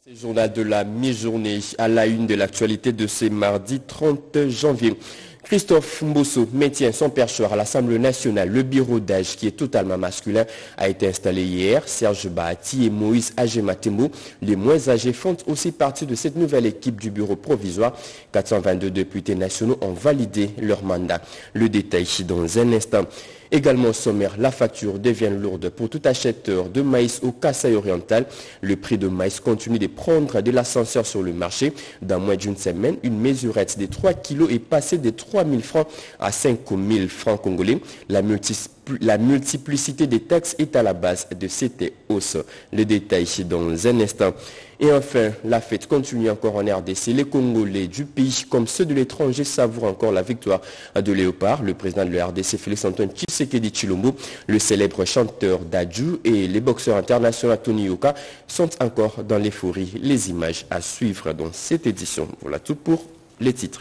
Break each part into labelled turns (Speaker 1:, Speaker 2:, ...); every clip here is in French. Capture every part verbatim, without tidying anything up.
Speaker 1: C'est le journal de la mi-journée à la une de l'actualité de ce mardi trente janvier. Christophe Mbosso maintient son perchoir à l'Assemblée nationale. Le bureau d'âge, qui est totalement masculin, a été installé hier. Serge Bahati et Moïse Agematembo, les moins âgés, font aussi partie de cette nouvelle équipe du bureau provisoire. quatre cent vingt-deux députés nationaux ont validé leur mandat. Le détail dans un instant. Également au sommaire, la facture devient lourde pour tout acheteur de maïs au Kasaï oriental. Le prix de maïs continue de prendre de l'ascenseur sur le marché. Dans moins d'une semaine, une mesurette de trois kilos est passée de trois mille francs à cinq mille francs congolais. La, multi la multiplicité des taxes est à la base de cette hausse. Le détail dans un instant. Et enfin, la fête continue encore en R D C. Les Congolais du pays, comme ceux de l'étranger, savourent encore la victoire de Léopard. Le président de la R D C, Félix-Antoine Tshisekedi Tshilombo, le célèbre chanteur Dadju et les boxeurs internationaux Tony Yoka sont encore dans l'euphorie. Les images à suivre dans cette édition. Voilà tout pour les titres.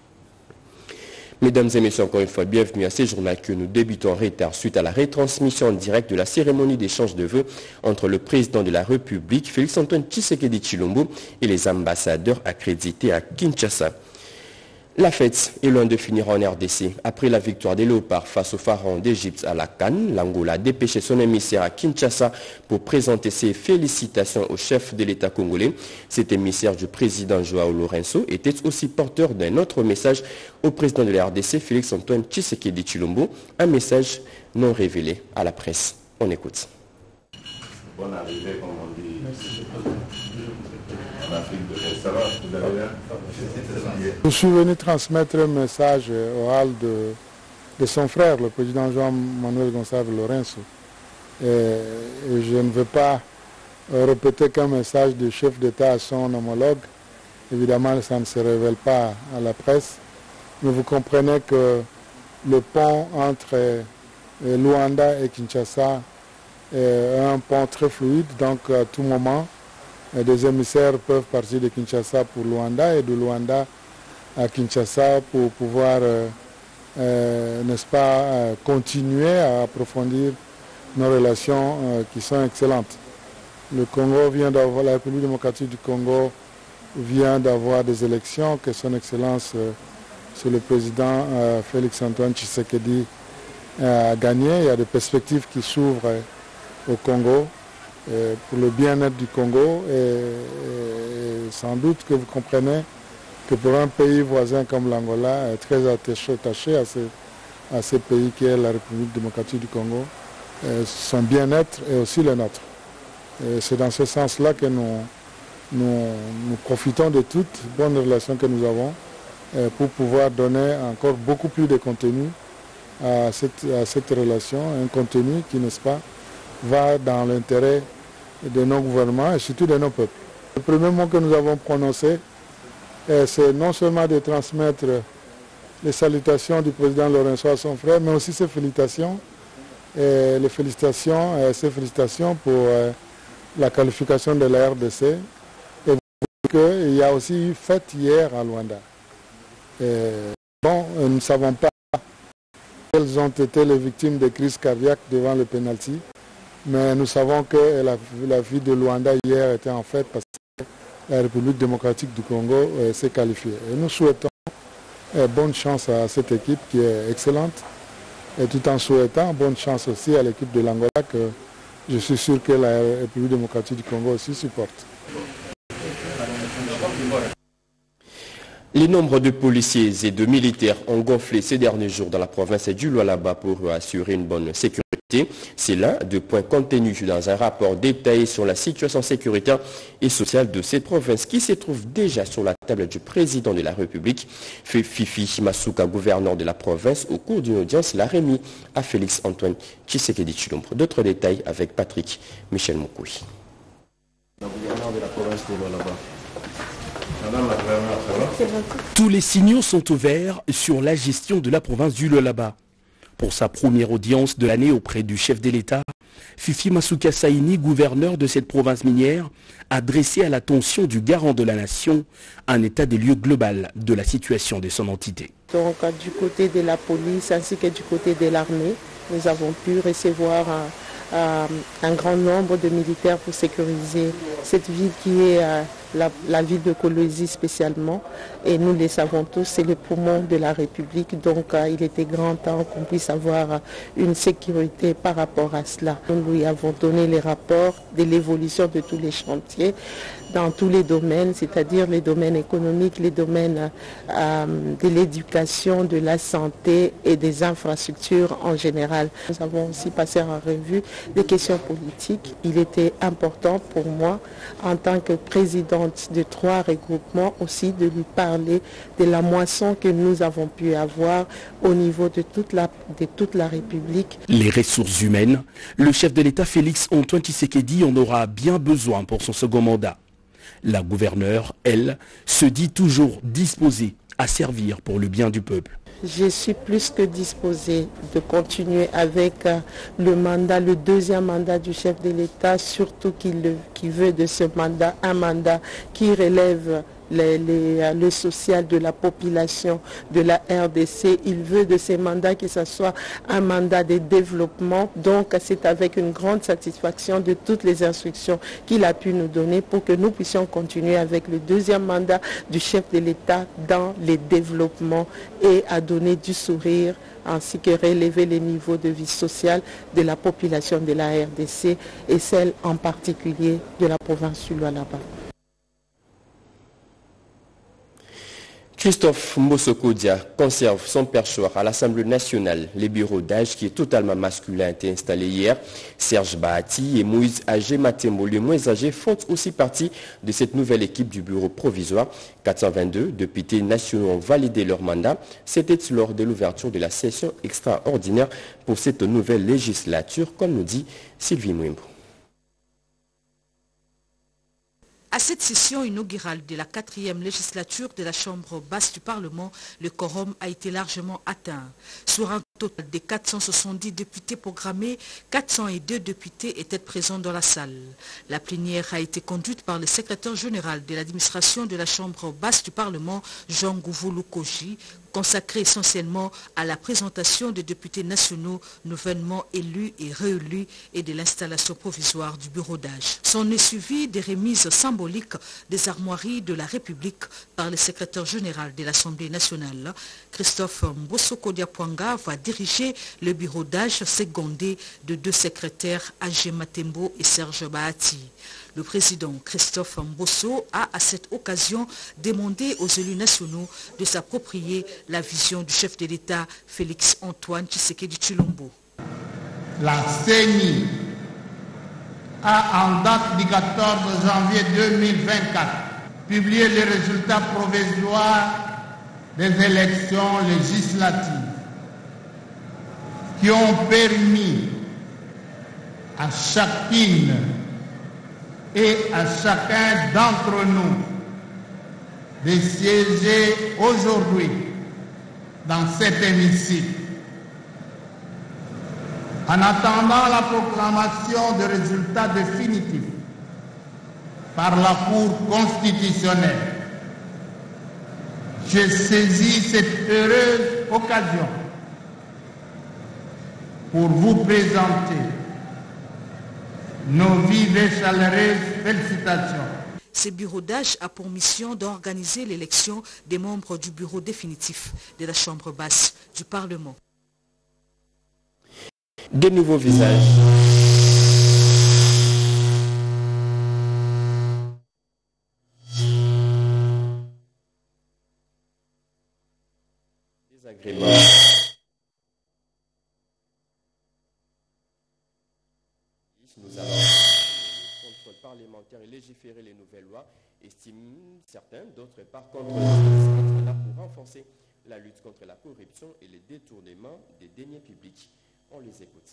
Speaker 1: Mesdames et messieurs, encore une fois, bienvenue à ce journal que nous débutons en retard suite à la retransmission en direct de la cérémonie d'échange de vœux entre le président de la République, Félix-Antoine Tshisekedi Tshilombo, et les ambassadeurs accrédités à Kinshasa. La fête est loin de finir en R D C. Après la victoire des Léopards face au pharaon d'Égypte à la Cannes, l'Angola a dépêché son émissaire à Kinshasa pour présenter ses félicitations au chef de l'État congolais. Cet émissaire du président Joao Lourenço était aussi porteur d'un autre message au président de la R D C, Félix-Antoine Tshisekedi Tshilombo, un message non révélé à la presse. On écoute.
Speaker 2: Bonne arrivée, comme on dit. Merci. En Afrique de l'Est. Ça va, vous allez bien?
Speaker 3: Je suis venu transmettre un message au hall de, de son frère, le président Jean-Manuel Gonçalves Lourenço. Et, et je ne veux pas répéter qu'un message du chef d'État à son homologue. Évidemment, ça ne se révèle pas à la presse. Mais vous comprenez que le pont entre Luanda et Kinshasa est un pont très fluide, donc à tout moment, des émissaires peuvent partir de Kinshasa pour Luanda et de Luanda à Kinshasa pour pouvoir, euh, euh, n'est-ce pas, euh, continuer à approfondir nos relations euh, qui sont excellentes. Le Congo vient d'avoir, la République démocratique du Congo vient d'avoir des élections que son Excellence, euh, sur le président euh, Félix-Antoine Tshisekedi euh, a gagné. Il y a des perspectives qui s'ouvrent euh, au Congo euh, pour le bien-être du Congo et, et sans doute que vous comprenez que pour un pays voisin comme l'Angola, très attaché, attaché à, ce, à ce pays qui est la République démocratique du Congo, euh, son bien-être est aussi le nôtre. C'est dans ce sens-là que nous, nous, nous profitons de toutes bonnes relations que nous avons euh, pour pouvoir donner encore beaucoup plus de contenu à cette, à cette relation, un contenu qui, n'est-ce pas, va dans l'intérêt de nos gouvernements et surtout de nos peuples. Le premier mot que nous avons prononcé, c'est non seulement de transmettre les salutations du président Lourenço à son frère, mais aussi ses félicitations, et les félicitations, et ses félicitations pour euh, la qualification de la R D C. Et qu'il y a aussi eu fête hier à Luanda. Et bon, nous ne savons pas quelles ont été les victimes de crises cardiaques devant le pénalty, mais nous savons que la, la vie de Luanda hier était en fête parce que la République démocratique du Congo euh, s'est qualifiée. Et nous souhaitons euh, bonne chance à cette équipe qui est excellente, et tout en souhaitant bonne chance aussi à l'équipe de l'Angola que je suis sûr que la République démocratique du Congo aussi supporte.
Speaker 1: Les nombres de policiers et de militaires ont gonflé ces derniers jours dans la province du Lualaba pour assurer une bonne sécurité. C'est l'un des points contenus dans un rapport détaillé sur la situation sécuritaire et sociale de cette province qui se trouve déjà sur la table du président de la République. Fifi Masuka, gouverneur de la province, au cours d'une audience, l'a remis à Félix-Antoine Tshisekedi Tshilombo. D'autres détails avec Patrick Michel Moukoui.
Speaker 2: Le gouverneur de la province de Lualaba.
Speaker 4: Tous les signaux sont ouverts sur la gestion de la province du Lualaba. Pour sa première audience de l'année auprès du chef de l'État, Fifi Masuka Saini, gouverneur de cette province minière, a dressé à l'attention du garant de la nation un état des lieux global de la situation de son entité.
Speaker 5: Donc du côté de la police ainsi que du côté de l'armée, nous avons pu recevoir euh, un grand nombre de militaires pour sécuriser cette ville qui est euh, la, la ville de Kolwezi spécialement. Et nous les savons tous, c'est le poumon de la République. Donc euh, il était grand temps qu'on puisse avoir euh, une sécurité par rapport à cela. Nous lui avons donné les rapports de l'évolution de tous les chantiers dans tous les domaines, c'est-à-dire les domaines économiques, les domaines euh, de l'éducation, de la santé et des infrastructures en général. Nous avons aussi passé en revue des questions politiques. Il était important pour moi, en tant que présidente de trois regroupements, aussi de lui parler de la moisson que nous avons pu avoir au niveau de toute la, de toute la République.
Speaker 4: Les ressources humaines, le chef de l'État Félix Antoine Tshisekedi en aura bien besoin pour son second mandat. La gouverneure, elle, se dit toujours disposée à servir pour le bien du peuple.
Speaker 5: Je suis plus que disposée de continuer avec le mandat, le deuxième mandat du chef de l'État, surtout qu'il qu'il veut de ce mandat, un mandat qui relève Les, les, le social de la population de la R D C. Il veut de ces mandats que ce soit un mandat de développement. Donc c'est avec une grande satisfaction de toutes les instructions qu'il a pu nous donner pour que nous puissions continuer avec le deuxième mandat du chef de l'État dans les développements et à donner du sourire ainsi que relever les niveaux de vie sociale de la population de la R D C et celle en particulier de la province du Lualaba.
Speaker 1: Christophe Mbosso-Kodia conserve son perchoir à l'Assemblée nationale. Les bureaux d'âge qui est totalement masculin été installés hier. Serge Bahati et Moïse Agé Matembo, les moins âgés, font aussi partie de cette nouvelle équipe du bureau provisoire. quatre cent vingt-deux députés nationaux ont validé leur mandat. C'était lors de l'ouverture de la session extraordinaire pour cette nouvelle législature, comme nous dit Sylvie Mwimbo.
Speaker 6: À cette session inaugurale de la quatrième législature de la Chambre basse du Parlement, le quorum a été largement atteint. Sur un total de quatre cent soixante-dix députés programmés, quatre cent deux députés étaient présents dans la salle. La plénière a été conduite par le secrétaire général de l'administration de la Chambre basse du Parlement, Jean Gouvoulou Koji, consacré essentiellement à la présentation des députés nationaux nouvellement élus et réélus et de l'installation provisoire du bureau d'âge. S'en est suivi des remises symboliques des armoiries de la République par le secrétaire général de l'Assemblée nationale. Christophe Mbosso-Kodia va diriger le bureau d'âge secondé de deux secrétaires, Agé Matembo et Serge Bahati. Le président Christophe Mbosso a à cette occasion demandé aux élus nationaux de s'approprier la vision du chef de l'État Félix Antoine Tshisekedi Tshilombo.
Speaker 7: La C E N I a en date du quatorze janvier deux mille vingt-quatre publié les résultats provisoires des élections législatives qui ont permis à chacune et à chacun d'entre nous de siéger aujourd'hui dans cet hémicycle. En attendant la proclamation des résultats définitifs par la Cour constitutionnelle, j'ai saisi cette heureuse occasion pour vous présenter nos vives et chaleureuses félicitations.
Speaker 6: Ce bureau d'âge a pour mission d'organiser l'élection des membres du bureau définitif de la Chambre basse du Parlement.
Speaker 1: Des nouveaux visages. Désagréments. Nous allons contrôle parlementaire et légiférer les nouvelles lois, estiment certains, d'autres par contre là pour renforcer la lutte contre la corruption et les détournements des deniers publics. On les écoute.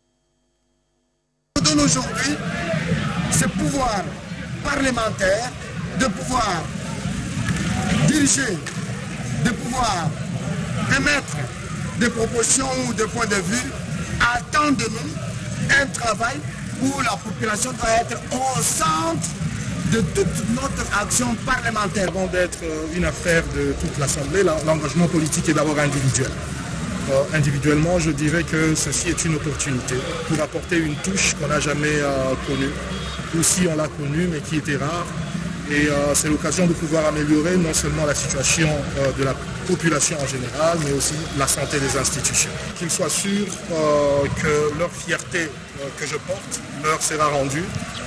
Speaker 8: Nous donnons aujourd'hui ce pouvoir parlementaire de pouvoir diriger, de pouvoir émettre des propositions ou des points de vue, attendent de nous un travail où la population doit être au centre de toute notre action parlementaire.
Speaker 9: Avant d'être une affaire de toute l'Assemblée, l'engagement politique est d'abord individuel. Euh, individuellement, je dirais que ceci est une opportunité pour apporter une touche qu'on n'a jamais euh, connue, ou si on l'a connue mais qui était rare. Et euh, c'est l'occasion de pouvoir améliorer non seulement la situation euh, de la population en général, mais aussi la santé des institutions. Qu'ils soient sûrs euh, que leur fierté euh, que je porte leur sera rendue.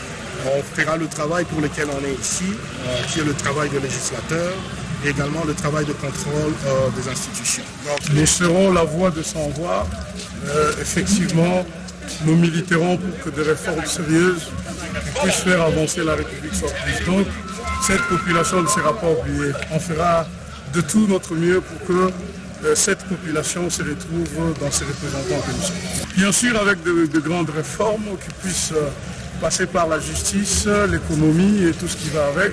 Speaker 9: On fera le travail pour lequel on est ici, euh, qui est le travail de législateur, et également le travail de contrôle euh, des institutions. Donc, nous serons la voix de sans voix. Euh, effectivement, nous militerons pour que des réformes sérieuses puissent faire avancer la République soit plus. Donc, cette population ne sera pas oubliée. On fera de tout notre mieux pour que euh, cette population se retrouve dans ses représentants que nous sommes. Bien sûr, avec de, de grandes réformes qui puissent euh, passer par la justice, l'économie et tout ce qui va avec,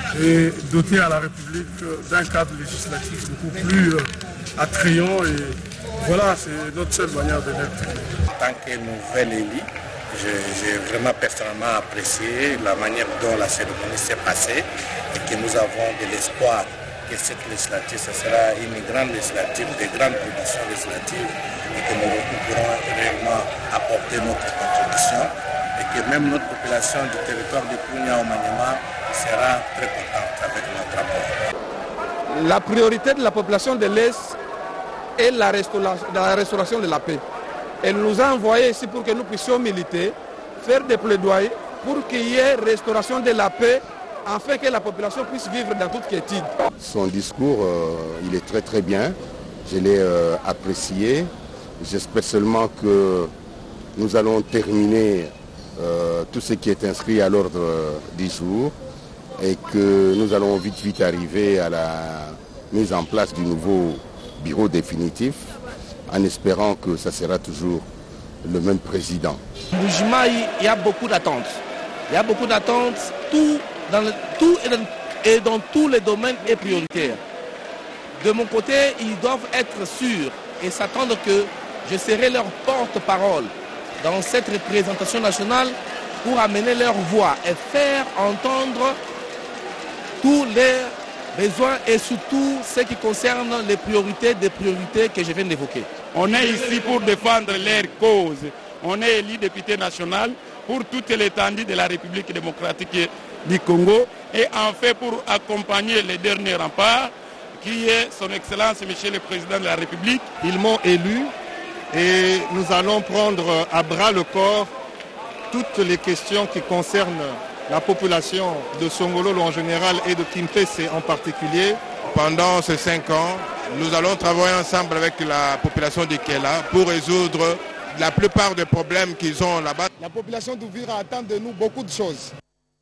Speaker 9: et doter à la République d'un cadre législatif beaucoup plus euh, attrayant. Et voilà, c'est notre seule manière de l'être.
Speaker 10: En tant que nouvelle élue, j'ai vraiment personnellement apprécié la manière dont la cérémonie s'est passée et que nous avons de l'espoir que cette législature, ce sera une grande législature, de grandes productions législatives et que nous pourrons réellement apporter notre contribution et que même notre population du territoire de Punya au Maniema sera très contente avec notre rapport.
Speaker 11: La priorité de la population de l'Est est la restauration, la restauration de la paix. Elle nous a envoyés ici pour que nous puissions militer, faire des plaidoyers pour qu'il y ait restauration de la paix afin que la population puisse vivre dans toute quiétude.
Speaker 12: Son discours, euh, il est très très bien. Je l'ai euh, apprécié. J'espère seulement que nous allons terminer euh, tout ce qui est inscrit à l'ordre euh, du jour et que nous allons vite vite arriver à la mise en place du nouveau bureau définitif, en espérant que ça sera toujours le même président.
Speaker 13: Mbuji-Mayi, il y a beaucoup d'attentes. Il y a beaucoup d'attentes, tout, dans le, tout et dans, et dans tous les domaines est prioritaire. De mon côté, ils doivent être sûrs et s'attendre que je serai leur porte-parole dans cette représentation nationale pour amener leur voix et faire entendre tous les besoins et surtout ce qui concerne les priorités des priorités que je viens d'évoquer.
Speaker 14: On est ici pour défendre leurs causes. On est élu député national pour toute l'étendue de la République démocratique du Congo et en fait pour accompagner les derniers remparts qui est son Excellence Monsieur le Président de la République.
Speaker 15: Ils m'ont élu et nous allons prendre à bras le corps toutes les questions qui concernent la population de Songololo en général et de Kimpese en particulier.
Speaker 16: Pendant ces cinq ans, nous allons travailler ensemble avec la population de Kela pour résoudre la plupart des problèmes qu'ils ont là-bas.
Speaker 11: La population d'Ouvira attend de nous beaucoup de choses.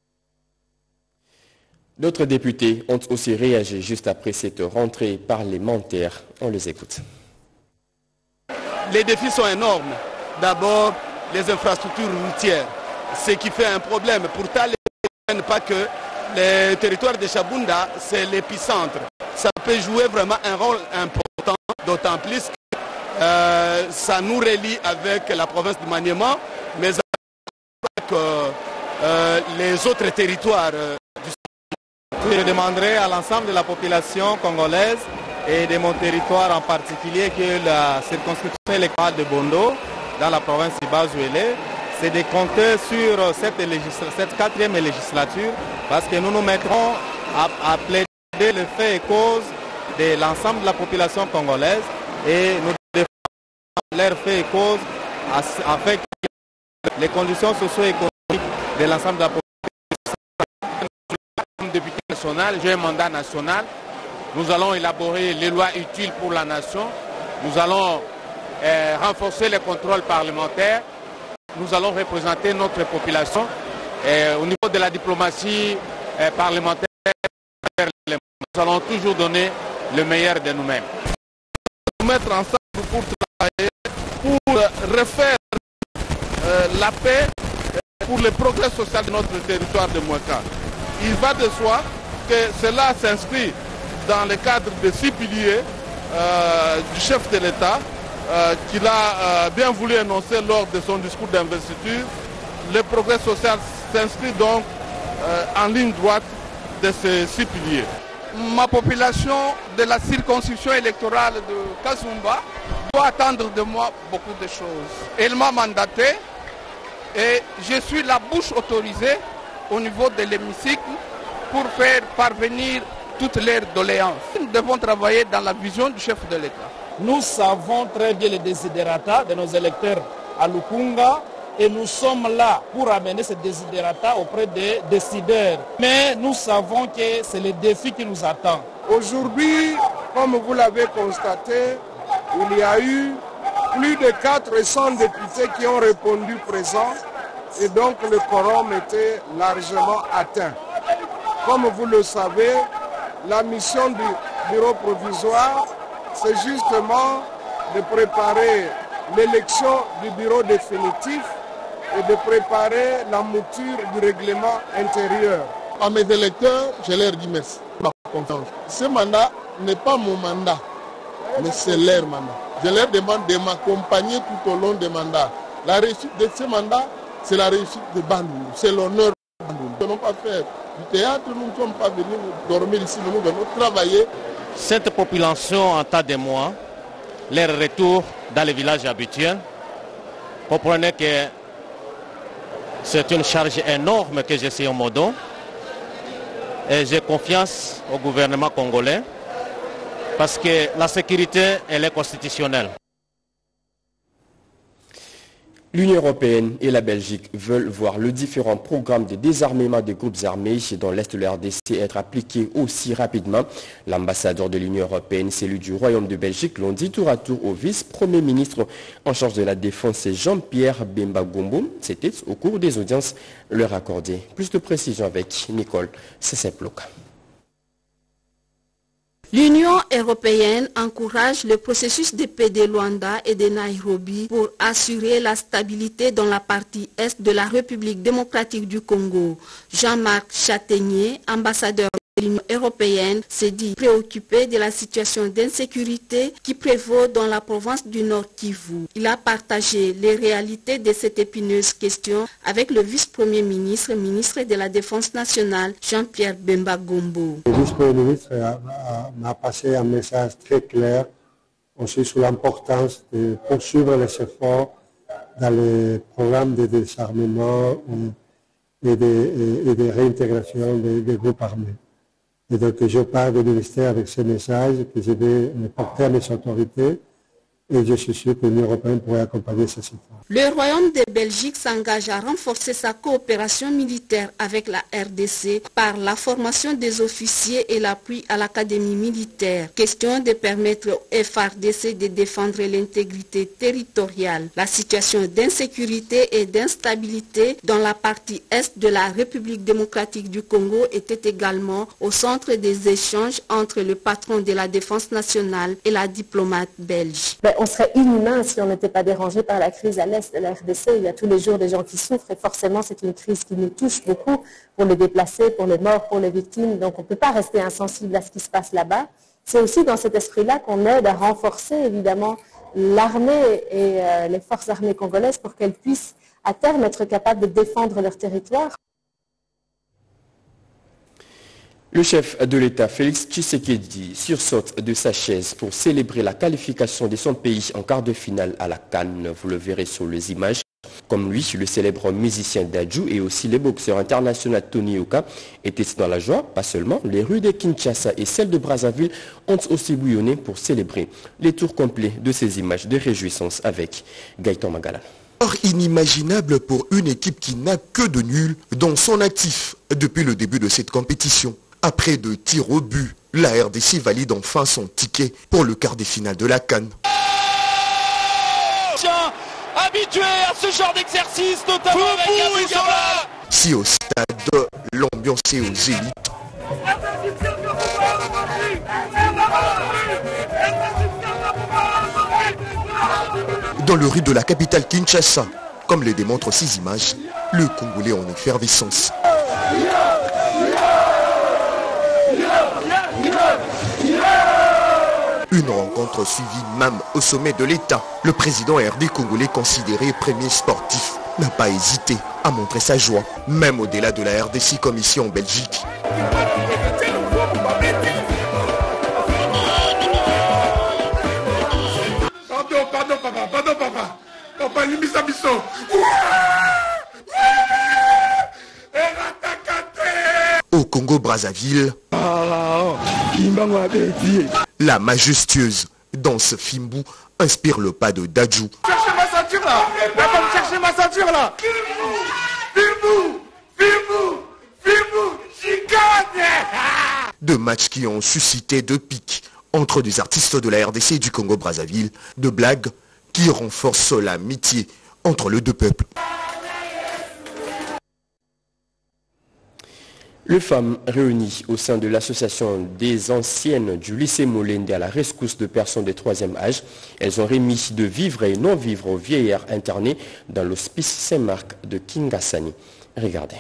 Speaker 1: D'autres députés ont aussi réagi juste après cette rentrée parlementaire. On les écoute.
Speaker 17: Les défis sont énormes. D'abord, les infrastructures routières, ce qui fait un problème. Pourtant, les... pas que le territoire de Chabunda, c'est l'épicentre. Ça peut jouer vraiment un rôle important, d'autant plus que euh, ça nous relie avec la province du Maniema, mais avec euh, les autres territoires euh, du
Speaker 15: Je demanderai à l'ensemble de la population congolaise et de mon territoire en particulier que la circonscription électorale de Bondo, dans la province du Bas-Ouélé, c'est de compter sur cette, cette quatrième législature parce que nous nous mettrons à, à plaider les faits et causes de l'ensemble de la population congolaise et nous défendons leurs faits et causes afin que les conditions socio-économiques de l'ensemble de la population.
Speaker 18: Comme député national, j'ai un mandat national. Nous allons élaborer les lois utiles pour la nation. Nous allons euh, renforcer les contrôles parlementaires. Nous allons représenter notre population et au niveau de la diplomatie euh, parlementaire. Nous allons toujours donner le meilleur de nous-mêmes.
Speaker 11: Nous mettre ensemble pour travailler, pour refaire euh, la paix pour le progrès social de notre territoire de Moueka. Il va de soi que cela s'inscrit dans le cadre de six piliers euh, du chef de l'État euh, qu'il a euh, bien voulu énoncer lors de son discours d'investiture. Le progrès social s'inscrit donc euh, en ligne droite de ces six piliers. Ma population de la circonscription électorale de Kazumba doit attendre de moi beaucoup de choses. Elle m'a mandaté et je suis la bouche autorisée au niveau de l'hémicycle pour faire parvenir toutes leurs doléances. Nous devons travailler dans la vision du chef de l'État.
Speaker 19: Nous savons très bien les desiderata de nos électeurs à Lukunga et nous sommes là pour amener ces desiderata auprès des décideurs. Mais nous savons que c'est le défi qui nous attend.
Speaker 20: Aujourd'hui, comme vous l'avez constaté, il y a eu plus de quatre cents députés qui ont répondu présents et donc le quorum était largement atteint. Comme vous le savez, la mission du bureau provisoire, c'est justement de préparer l'élection du bureau définitif et de préparer la mouture du règlement intérieur.
Speaker 21: À mes électeurs, je leur dis merci. Confiance. Ce mandat n'est pas mon mandat, mais c'est leur mandat. Je leur demande de m'accompagner tout au long des mandats. La réussite de ce mandat, c'est la réussite de Bandung, c'est l'honneur de Bandung. Nous ne venons pas faire du théâtre, nous ne sommes pas venus dormir ici, nous venons travailler.
Speaker 22: Cette population entend de moi leur retour dans les villages habituels. Comprenez que c'est une charge énorme que je suis en modo. Et j'ai confiance au gouvernement congolais parce que la sécurité, elle est constitutionnelle.
Speaker 1: L'Union européenne et la Belgique veulent voir le différent programme de désarmement des groupes armés dans l'Est de la R D C être appliqué aussi rapidement. L'ambassadeur de l'Union européenne, celui du Royaume de Belgique, l'ont dit tour à tour au vice-premier ministre en charge de la Défense, Jean-Pierre Bemba Gombo. C'était au cours des audiences leur accordées. Plus de précision avec Nicole Sesseploka.
Speaker 23: L'Union européenne encourage le processus de paix de Luanda et de Nairobi pour assurer la stabilité dans la partie est de la République démocratique du Congo. Jean-Marc Châtaignier, ambassadeur de l'Union européenne, s'est dit préoccupé de la situation d'insécurité qui prévaut dans la province du Nord Kivu. Il a partagé les réalités de cette épineuse question avec le vice-premier ministre, ministre de la Défense nationale, Jean-Pierre Bemba Gombo.
Speaker 24: Le vice-premier ministre m'a passé un message très clair aussi sur l'importance de poursuivre les efforts dans les programmes de désarmement et de, et de réintégration des, des groupes armés. Et donc je pars du ministère avec ce message que je vais porter à mes autorités et je suis sûr que l'Union européenne pourrait accompagner ces efforts.
Speaker 23: Le Royaume de Belgique s'engage à renforcer sa coopération militaire avec la R D C par la formation des officiers et l'appui à l'Académie militaire. Question de permettre au F R D C de défendre l'intégrité territoriale. La situation d'insécurité et d'instabilité dans la partie est de la République démocratique du Congo était également au centre des échanges entre le patron de la Défense nationale et la diplomate belge.
Speaker 25: Ben, on serait inhumain si on n'était pas dérangé par la crise à l'est de la R D C. Il y a tous les jours des gens qui souffrent et forcément c'est une crise qui nous touche beaucoup pour les déplacés, pour les morts, pour les victimes. Donc on ne peut pas rester insensible à ce qui se passe là-bas. C'est aussi dans cet esprit-là qu'on aide à renforcer évidemment l'armée et euh, les forces armées congolaises pour qu'elles puissent à terme être capables de défendre leur territoire.
Speaker 1: Le chef de l'État, Félix Tshisekedi, sursaute de sa chaise pour célébrer la qualification de son pays en quart de finale à la CAN. Vous le verrez sur les images. Comme lui, le célèbre musicien Dadju et aussi le boxeur international Tony Oka étaient dans la joie. Pas seulement, les rues de Kinshasa et celles de Brazzaville ont aussi bouillonné pour célébrer. Les tours complets de ces images de réjouissance avec Gaëtan Magala.
Speaker 26: Inimaginable pour une équipe qui n'a que de nul dans son actif depuis le début de cette compétition. Après deux tirs au but, la R D C valide enfin son ticket pour le quart de finale de la CAN.
Speaker 27: Habitué à ce genre d'exercice, notamment avec un Gabala.
Speaker 26: Si au stade, l'ambiance est aux élites. Dans le rue de la capitale Kinshasa, comme le démontrent ces images, le Congolais en effervescence. Une rencontre suivie même au sommet de l'État. Le président R D congolais, considéré premier sportif, n'a pas hésité à montrer sa joie, même au-delà de la R D C comme ici en Belgique.
Speaker 20: Quand on
Speaker 26: Au Congo-Brazzaville, la majestueuse danse Fimbu inspire le pas de Dadju.
Speaker 27: Cherchez ma ceinture là. Va me chercher ma ceinture là. Fimbu, Fimbu, Fimbu, chicane.
Speaker 26: Deux matchs qui ont suscité deux pics entre des artistes de la R D C et du Congo-Brazzaville, de blagues qui renforcent l'amitié entre les deux peuples.
Speaker 1: Les femmes réunies au sein de l'association des anciennes du lycée Molende à la rescousse de personnes de troisième âge, elles ont remis de vivre et non-vivre aux vieillards internés dans l'hospice Saint-Marc de Kingasani. Regardez.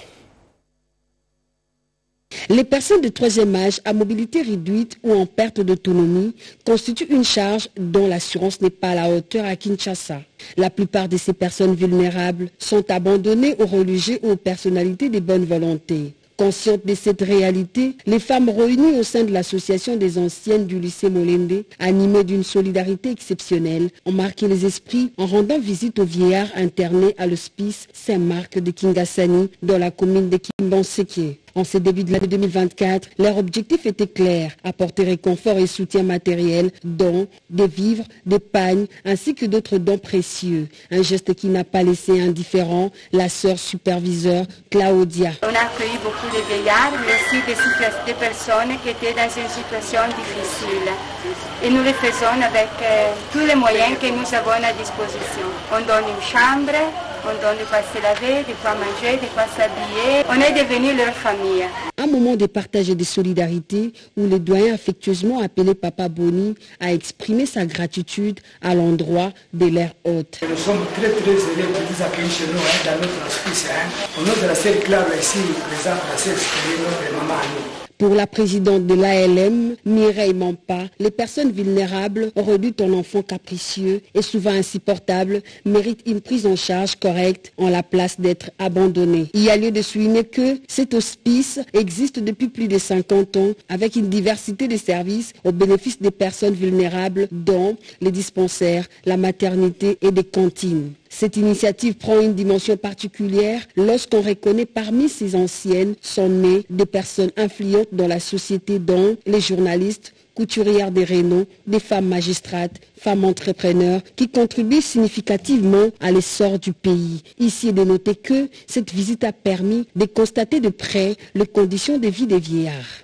Speaker 2: Les personnes de troisième âge à mobilité réduite ou en perte d'autonomie constituent une charge dont l'assurance n'est pas à la hauteur à Kinshasa. La plupart de ces personnes vulnérables sont abandonnées aux religieux ou aux personnalités de bonne volonté. Conscientes de cette réalité, les femmes réunies au sein de l'association des anciennes du lycée Molende, animées d'une solidarité exceptionnelle, ont marqué les esprits en rendant visite aux vieillards internés à l'hospice Saint-Marc de Kingasani dans la commune de Kimbanseke. En ce début de l'année deux mille vingt-quatre, leur objectif était clair, apporter réconfort et soutien matériel, dons, des vivres, des pagnes, ainsi que d'autres dons précieux. Un geste qui n'a pas laissé indifférent la sœur superviseure Claudia.
Speaker 3: On a accueilli beaucoup de vieillards, mais aussi des, des personnes qui étaient dans une situation difficile. Et nous le faisons avec euh, tous les moyens que nous avons à disposition. On donne une chambre, on donne de quoi se laver, de quoi manger, de quoi s'habiller. On est devenu leur famille.
Speaker 2: Un moment de partage et de solidarité où le doyen affectueusement appelé Papa Boni a exprimé sa gratitude à l'endroit de leur hôte.
Speaker 4: Nous sommes très très heureux de vous accueillir chez nous hein, dans notre hospice. Hein. Au nom de la sœur Claire ici, présente la sœur supérieure de maman Annie.
Speaker 2: Pour la présidente de l'A L M, Mireille Mampa, les personnes vulnérables redoutent un enfant capricieux et souvent insupportable méritent une prise en charge correcte en la place d'être abandonné. Il y a lieu de souligner que cet hospice existe depuis plus de cinquante ans avec une diversité de services au bénéfice des personnes vulnérables dont les dispensaires, la maternité et des cantines. Cette initiative prend une dimension particulière lorsqu'on reconnaît parmi ces anciennes sont nées des personnes influentes dans la société dont les journalistes, couturières de renom, des femmes magistrates, femmes entrepreneurs qui contribuent significativement à l'essor du pays. Ici est de noter que cette visite a permis de constater de près les conditions de vie des vieillards.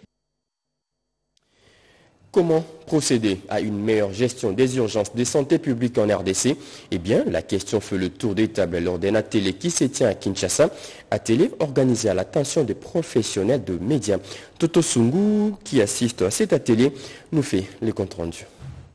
Speaker 1: Comment procéder à une meilleure gestion des urgences de santé publique en R D C? Eh bien, la question fait le tour des tables lors d'un atelier qui se tient à Kinshasa, atelier organisé à l'attention des professionnels de médias. Toto Sungu, qui assiste à cet atelier, nous fait les comptes rendus.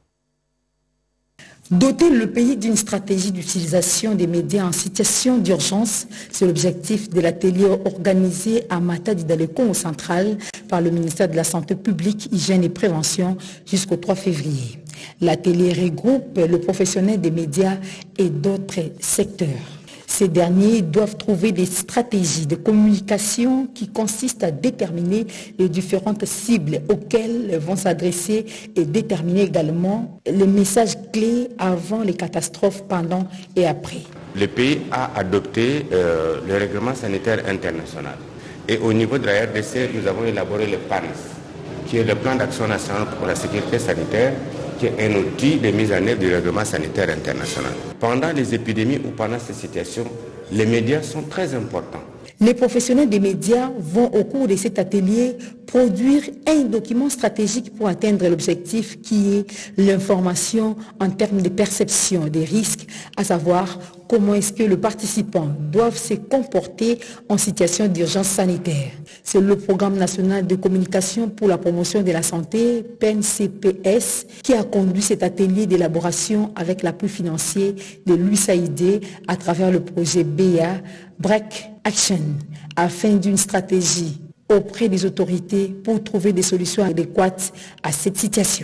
Speaker 5: Doter le pays d'une stratégie d'utilisation des médias en situation d'urgence, c'est l'objectif de l'atelier organisé à Matadi dans le Congo central par le ministère de la Santé publique, Hygiène et Prévention jusqu'au trois février. L'atelier regroupe le professionnel des médias et d'autres secteurs. Ces derniers doivent trouver des stratégies de communication qui consistent à déterminer les différentes cibles auxquelles vont s'adresser et déterminer également les messages clés avant les catastrophes, pendant et après.
Speaker 6: Le pays a adopté euh, le règlement sanitaire international. Et au niveau de la R D C, nous avons élaboré le P A N S, qui est le plan d'action national pour la sécurité sanitaire, qui est un outil de mise en œuvre du règlement sanitaire international. Pendant les épidémies ou pendant ces situations, les médias sont très importants.
Speaker 5: Les professionnels des médias vont au cours de cet atelier produire un document stratégique pour atteindre l'objectif qui est l'information en termes de perception des risques, à savoir comment est-ce que le participant doit se comporter en situation d'urgence sanitaire. C'est le Programme national de communication pour la promotion de la santé, P N C P S, qui a conduit cet atelier d'élaboration avec l'appui financier de l'U S A I D à travers le projet B A, Break Action, afin d'une stratégie auprès des autorités pour trouver des solutions adéquates à cette situation.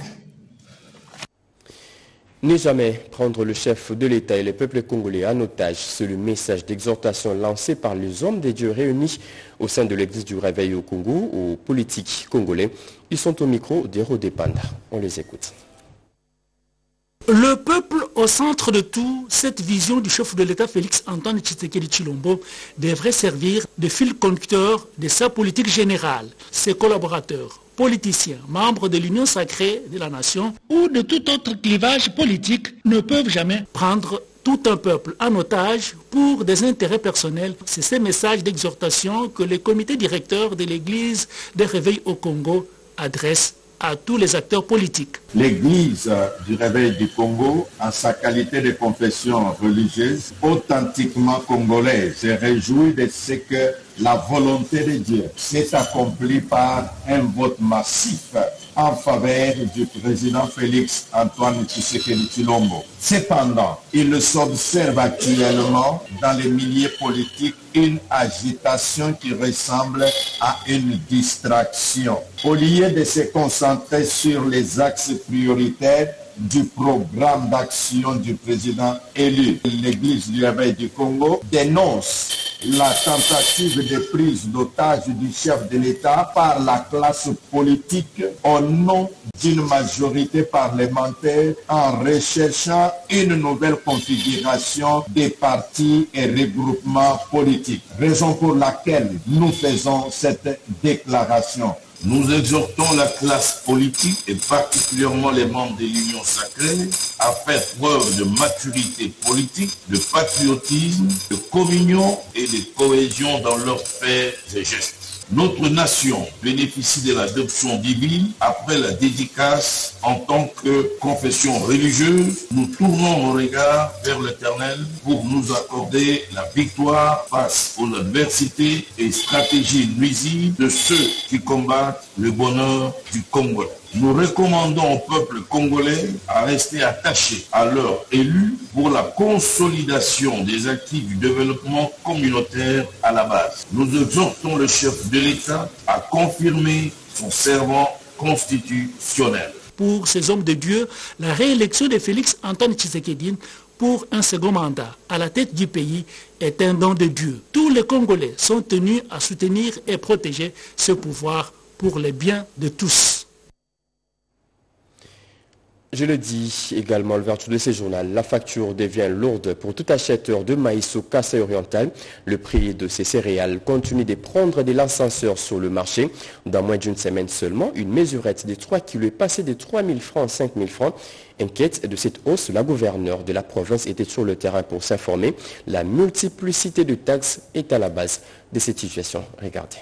Speaker 1: Ne jamais prendre le chef de l'État et le peuple congolais en otage, c'est le message d'exhortation lancé par les hommes des dieux réunis au sein de l'église du Réveil au Congo, aux politiques congolais. Ils sont au micro d'Héros des Panda. On les écoute.
Speaker 7: Le peuple Au centre de tout, cette vision du chef de l'État Félix Antoine Tshisekedi Tshilombo devrait servir de fil conducteur de sa politique générale. Ses collaborateurs, politiciens, membres de l'Union sacrée de la nation ou de tout autre clivage politique ne peuvent jamais prendre tout un peuple en otage pour des intérêts personnels. C'est ces messages d'exhortation que le comité directeur de l'Église des Réveils au Congo adresse à tous les acteurs politiques.
Speaker 8: L'Église du Réveil du Congo, en sa qualité de confession religieuse, authentiquement congolaise, se réjouit de ce que la volonté de Dieu s'est accomplie par un vote massif en faveur du président Félix Antoine Tshisekedi Tshilombo. Cependant, il s'observe actuellement dans les milieux politiques une agitation qui ressemble à une distraction. Au lieu de se concentrer sur les axes prioritaires du programme d'action du président élu, l'Église du Réveil du Congo dénonce la tentative de prise d'otage du chef de l'État par la classe politique au nom d'une majorité parlementaire en recherchant une nouvelle configuration des partis et regroupements politiques. Raison pour laquelle nous faisons cette déclaration.
Speaker 9: Nous exhortons la classe politique et particulièrement les membres de l'Union sacrée à faire preuve de maturité politique, de patriotisme, de communion et de cohésion dans leurs faits et gestes. Notre nation bénéficie de l'adoption divine après la dédicace en tant que confession religieuse. Nous tournons nos regards vers l'Éternel pour nous accorder la victoire face aux adversités et stratégies nuisibles de ceux qui combattent le bonheur du Congo. Nous recommandons au peuple congolais à rester attaché à leurs élus pour la consolidation des acquis du développement communautaire à la base. Nous exhortons le chef de l'État à confirmer son serment constitutionnel.
Speaker 7: Pour ces hommes de Dieu, la réélection de Félix Antoine Tshisekedi pour un second mandat à la tête du pays est un don de Dieu. Tous les Congolais sont tenus à soutenir et protéger ce pouvoir pour le bien de tous.
Speaker 1: Je le dis également, l'ouverture de ce journal, la facture devient lourde pour tout acheteur de maïs au Kasaï oriental. Le prix de ces céréales continue de prendre de l'ascenseur sur le marché. Dans moins d'une semaine seulement, une mesurette de trois kilos est passée de trois mille francs à cinq mille francs. Inquiète de cette hausse, la gouverneure de la province était sur le terrain pour s'informer. La multiplicité de taxes est à la base de cette situation. Regardez.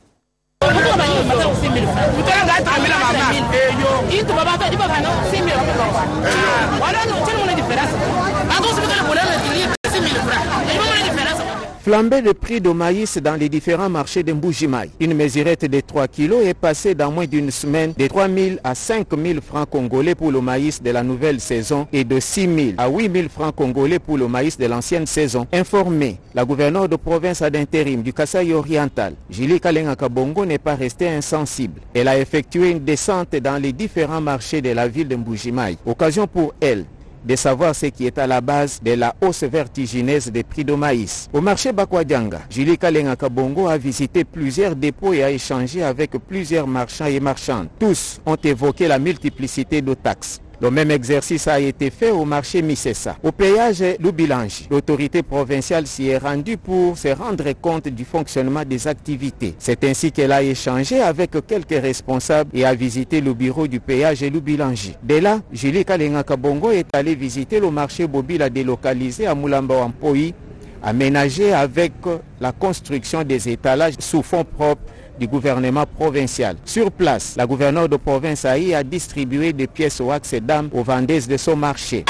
Speaker 10: Flambée de prix de maïs dans les différents marchés de Mbujimaï. Une mesurette de trois kilos est passée dans moins d'une semaine de trois mille à cinq mille francs congolais pour le maïs de la nouvelle saison et de six mille à huit mille francs congolais pour le maïs de l'ancienne saison. Informée, la gouverneure de province d'intérim du Kasaï oriental, Julie Kalenga Kabongo, n'est pas restée insensible. Elle a effectué une descente dans les différents marchés de la ville de Mbujimaï. Occasion pour elle de savoir ce qui est à la base de la hausse vertigineuse des prix de maïs. Au marché Bakwadjanga, Julie Kalenga Kabongo a visité plusieurs dépôts et a échangé avec plusieurs marchands et marchandes. Tous ont évoqué la multiplicité de taxes. Le même exercice a été fait au marché Misesa. Au péage Lubilangi, l'autorité provinciale s'y est rendue pour se rendre compte du fonctionnement des activités. C'est ainsi qu'elle a échangé avec quelques responsables et a visité le bureau du péage Lubilangi. De là, Julie Kalenga Kabongo est allée visiter le marché Bobila délocalisé à Moulamba Wampoï, aménagé avec la construction des étalages sous fonds propres du gouvernement provincial. Sur place, la gouverneure de province Aïe a distribué des pièces au axe d'âme aux vendeuses de son marché.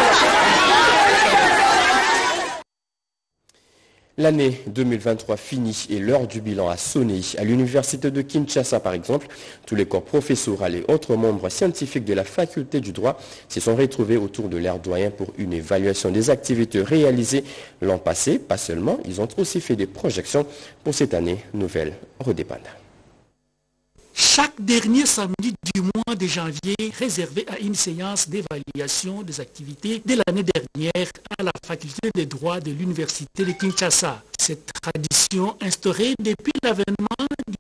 Speaker 1: L'année deux mille vingt-trois finie et l'heure du bilan a sonné. À l'université de Kinshasa, par exemple, tous les corps professoraux et autres membres scientifiques de la faculté du droit se sont retrouvés autour de leur doyen pour une évaluation des activités réalisées l'an passé. Pas seulement, ils ont aussi fait des projections pour cette année nouvelle. Redépanda.
Speaker 7: Chaque dernier samedi du mois de janvier réservé à une séance d'évaluation des activités de l'année dernière à la faculté de droit de l'université de Kinshasa. Cette tradition instaurée depuis l'avènement du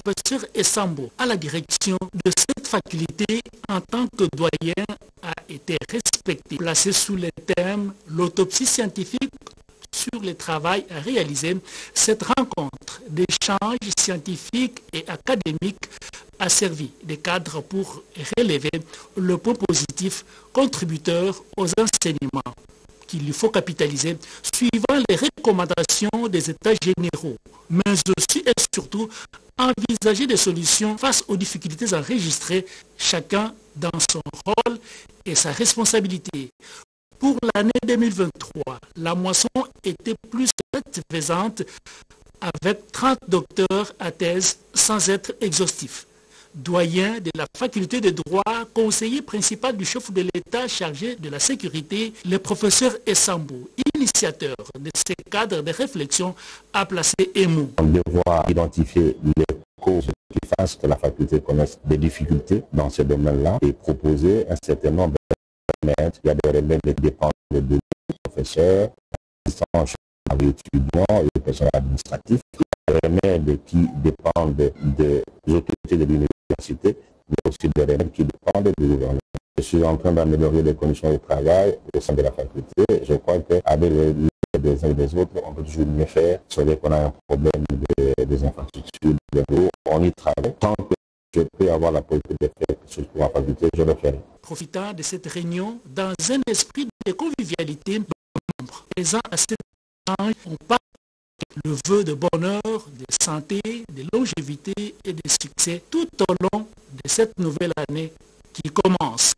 Speaker 7: professeur Essambo à la direction de cette faculté en tant que doyen a été respecté. Placé sous le thème « L'autopsie scientifique sur le travail réalisé », cette rencontre d'échanges scientifiques et académiques a servi de cadre pour relever le point positif contributeur aux enseignements qu'il lui faut capitaliser suivant les recommandations des États généraux, mais aussi et surtout envisager des solutions face aux difficultés enregistrées, chacun dans son rôle et sa responsabilité. Pour l'année deux mille vingt-trois, la moisson était plus satisfaisante avec trente docteurs à thèse sans être exhaustif. Doyen de la faculté de droit, conseiller principal du chef de l'État chargé de la sécurité, le professeur Essambo, initiateur de ces cadres de réflexion, a placé un mot.
Speaker 12: On doit devoir identifier les causes qui fassent que la faculté connaisse des difficultés dans ce domaine-là et proposer un certain nombre de remèdes. Il y a des remèdes qui dépendent de professeurs, des étudiants et des personnels administratifs. Il y a des remèdes qui dépendent des de, de autorités de l'université, mais aussi des remèdes qui dépendent du gouvernement. Je suis en train d'améliorer les conditions de travail au sein de la faculté. Je crois qu'avec les des uns et des autres, on peut toujours mieux faire. C'est vrai qu'on a un problème de, des infrastructures, de l'eau, on y travaille. Tant que je peux avoir la possibilité de faire quelque chose pour la faculté, je le ferai.
Speaker 7: Profitant de cette réunion, dans un esprit de convivialité, membres présents à cette échange, on parle le vœu de bonheur, de santé, de longévité et de succès tout au long de cette nouvelle année qui commence.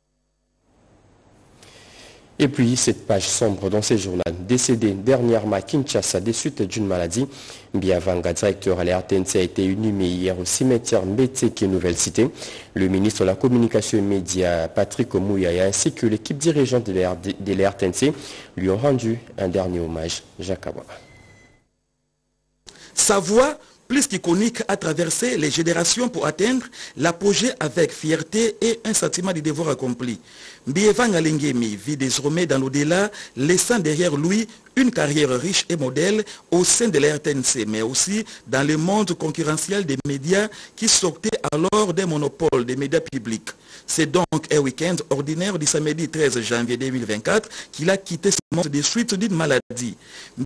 Speaker 1: Et puis, cette page sombre dans ces journaux. Décédé dernièrement à Kinshasa des suites d'une maladie, Biavanga, directeur à l'A R T N C, a été inhumé hier au cimetière Mbetseke, Nouvelle Cité. Le ministre de la Communication et Médias, Patrick Mouyaya, ainsi que l'équipe dirigeante de l'A R T N C lui ont rendu un dernier hommage. Jacques Ababa.
Speaker 13: Sa voix, plus qu'iconique, a traversé les générations pour atteindre l'apogée avec fierté et un sentiment de devoir accompli. Mbievanga Lengemi vit désormais dans l'au-delà, laissant derrière lui une carrière riche et modèle au sein de l'A R T N C, mais aussi dans le monde concurrentiel des médias qui sortait alors des monopoles des médias publics. C'est donc un week-end ordinaire du samedi treize janvier deux mille vingt-quatre qu'il a quitté ce monde des suites d'une maladie.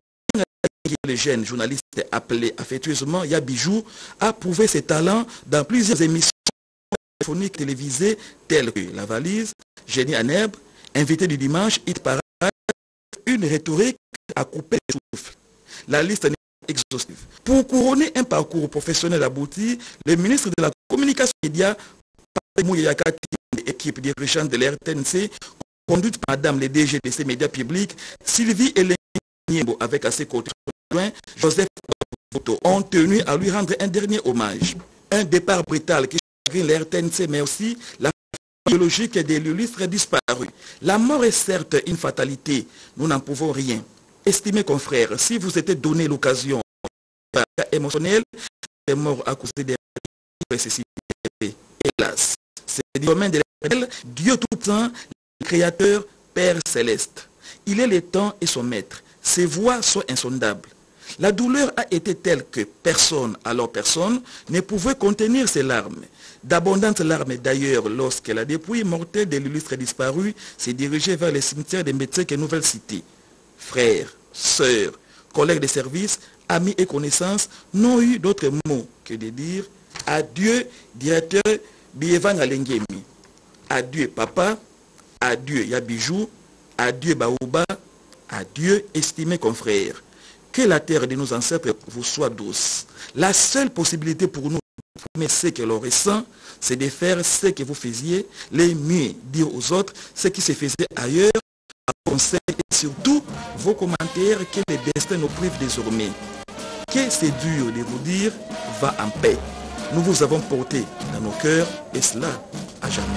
Speaker 13: Le jeune journaliste appelé affectueusement Yabijou a prouvé ses talents dans plusieurs émissions téléphoniques télévisées telles que La Valise, Génie en herbe, Invité du dimanche, Hit Parade, une rhétorique à couper le souffle. La liste n'est pas exhaustive. Pour couronner un parcours professionnel abouti, le ministre de la Communication et des Médias, Patrick Mouyaya, l'équipe dirigeante de l'A R T N C, conduite par Madame le D G de ces médias publics, Sylvie Hélène Niembo, avec à ses côtés Joseph Voto, ont tenu à lui rendre un dernier hommage. Un départ brutal qui chagrine l'A R T N C, mais aussi la biologique de l'illustre disparu. La mort est certes une fatalité, nous n'en pouvons rien. Estimez confrères, si vous étiez donné l'occasion émotionnelle, est mort à cause des nécessités. Hélas, c'est le domaine de l'éternel, Dieu tout-puissant, le Créateur, Père céleste. Il est le temps et son maître. Ses voix sont insondables. La douleur a été telle que personne, alors personne, ne pouvait contenir ses larmes. D'abondantes larmes d'ailleurs lorsque la dépouille mortelle de l'illustre disparu s'est dirigée vers le cimetière de Mbetseke et Nouvelle Cité. Frères, sœurs, collègues de service, amis et connaissances n'ont eu d'autre mot que de dire adieu directeur Bievanga Lengemi, adieu papa, adieu Yabijou, adieu Baouba, adieu estimés confrères. Que la terre de nos ancêtres vous soit douce. La seule possibilité pour nous d'exprimer ce que l'on ressent, c'est de faire ce que vous faisiez, les mieux dire aux autres ce qui se faisait ailleurs, à conseil et surtout vos commentaires que le destin nous prive désormais. Que c'est dur de vous dire, va en paix. Nous vous avons porté dans nos cœurs et cela à jamais.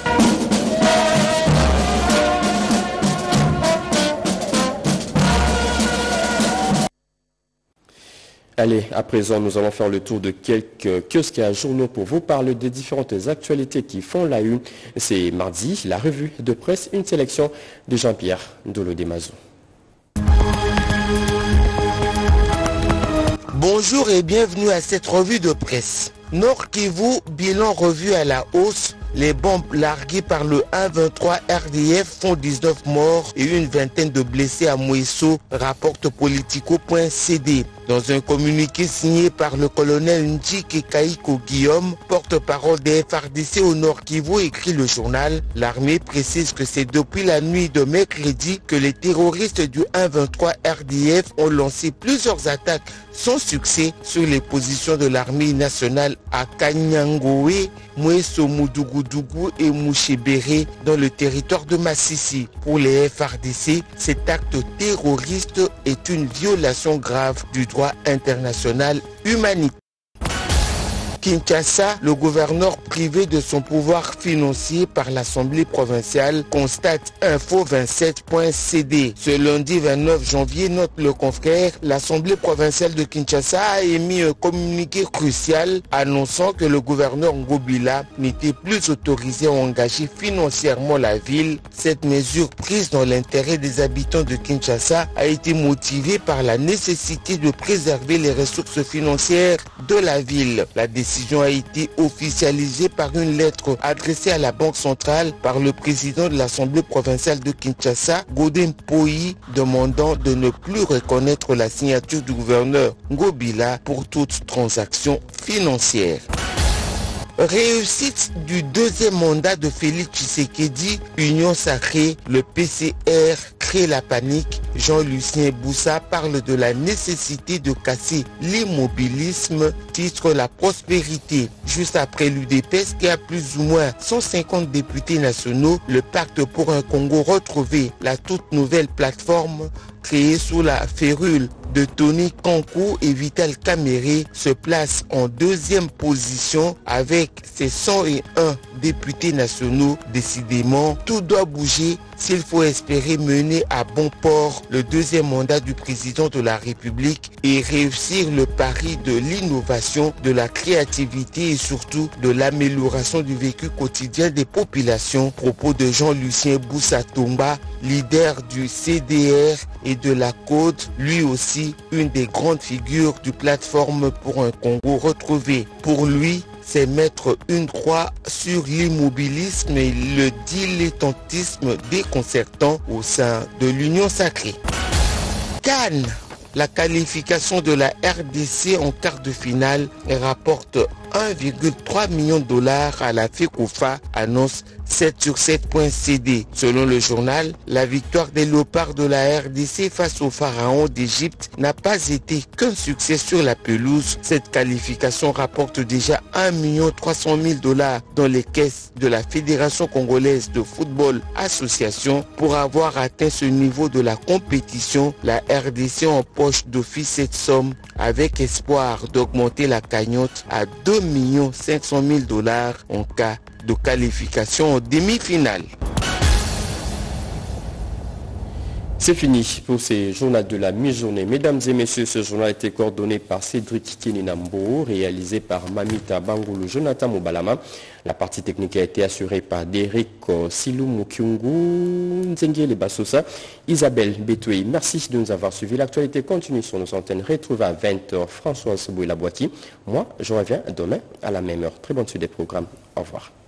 Speaker 1: Allez, à présent, nous allons faire le tour de quelques kiosques et journaux pour vous parler des différentes actualités qui font la une. C'est mardi, la revue de presse, une sélection de Jean-Pierre Dolodemazo.
Speaker 14: Bonjour et bienvenue à cette revue de presse.
Speaker 11: Nord Kivu, bilan revu à la hausse. Les bombes larguées par le un vingt-trois R D F font dix-neuf morts et une vingtaine de blessés à Mouesso, rapporte Politico point C D. Dans un communiqué signé par le colonel Ndjike Kaiko Guillaume, porte-parole des F R D C au Nord Kivu, écrit le journal, l'armée précise que c'est depuis la nuit de mercredi que les terroristes du un vingt-trois R D F ont lancé plusieurs attaques sans succès sur les positions de l'armée nationale à Kanyangoé, Mouesso, Moudougoudougou et Mouchébéré dans le territoire de Massissi. Pour les F R D C, cet acte terroriste est une violation grave du droit international humanitaire. Kinshasa, le gouverneur privé de son pouvoir financier par l'Assemblée provinciale, constate info vingt-sept point C D. Ce lundi vingt-neuf janvier, note le confrère, l'Assemblée provinciale de Kinshasa a émis un communiqué crucial annonçant que le gouverneur Ngobila n'était plus autorisé à engager financièrement la ville. Cette mesure prise dans l'intérêt des habitants de Kinshasa a été motivée par la nécessité de préserver les ressources financières de la ville. La La décision a été officialisée par une lettre adressée à la Banque centrale par le président de l'Assemblée provinciale de Kinshasa, Godin Poyi, demandant de ne plus reconnaître la signature du gouverneur Ngobila pour toute transaction financière. Réussite du deuxième mandat de Félix Tshisekedi, Union sacrée, le P C R crée la panique. Jean-Lucien Boussa parle de la nécessité de casser l'immobilisme, titre La Prospérité. Juste après l'U D P S qui a plus ou moins cent cinquante députés nationaux, le Pacte pour un Congo retrouvé, la toute nouvelle plateforme créée sous la férule de Tony Kankou et Vital Kamere se place en deuxième position avec ses cent un députés nationaux. Décidément, tout doit bouger s'il faut espérer mener à bon port le deuxième mandat du président de la République et réussir le pari de l'innovation, de la créativité et surtout de l'amélioration du vécu quotidien des populations. Propos de Jean-Lucien Boussa Tomba, leader du C D R et de la Côte, lui aussi une des grandes figures du plateforme pour un Congo retrouvé. Pour lui, c'est mettre une croix sur l'immobilisme et le dilettantisme déconcertant au sein de l'Union sacrée. Cannes, la qualification de la R D C en quart de finale rapporte un virgule trois million de dollars à la FECOFA, annonce sept sur sept point C D. Selon le journal, la victoire des Léopards de la R D C face aux Pharaons d'Égypte n'a pas été qu'un succès sur la pelouse. Cette qualification rapporte déjà un million trois cent mille dollars dans les caisses de la Fédération congolaise de football association. Pour avoir atteint ce niveau de la compétition, la R D C empoche d'office cette somme avec espoir d'augmenter la cagnotte à deux millions cinq cent mille dollars en cas de qualification en demi-finale.
Speaker 1: C'est fini pour ces journaux de la mi-journée. Mesdames et messieurs, ce journal a été coordonné par Cédric Keninambo, réalisé par Mamita Bangoulou, Jonathan Mobalama. La partie technique a été assurée par Derek Silou Mukyungu, Nzengele Bassosa, Isabelle Betoué. Merci de nous avoir suivis. L'actualité continue sur nos antennes. Retrouvez à vingt heures Françoise Boué-Laboiti. Moi, je reviens demain à la même heure. Très bonne suite des programmes. Au revoir.